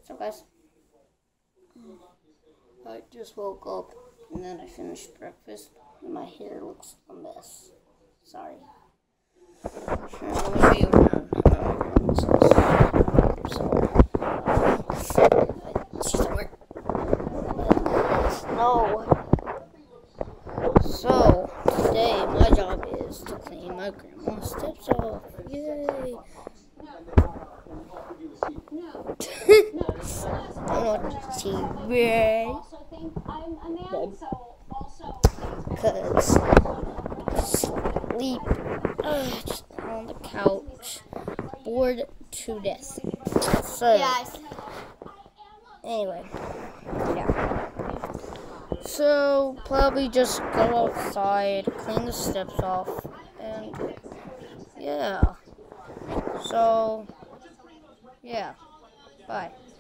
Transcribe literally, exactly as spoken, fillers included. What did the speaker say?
So guys, I just woke up and then I finished breakfast and my hair looks a mess. Sorry. Here, let me show you around. around so, somewhere. No. So today my job is to clean my grandma's steps off. Yay! I want to see Ray. Because sleep uh, just on the couch, bored to death. So, Yes. anyway, yeah. So, probably just go outside, clean the steps off, and yeah. So, yeah. Bye.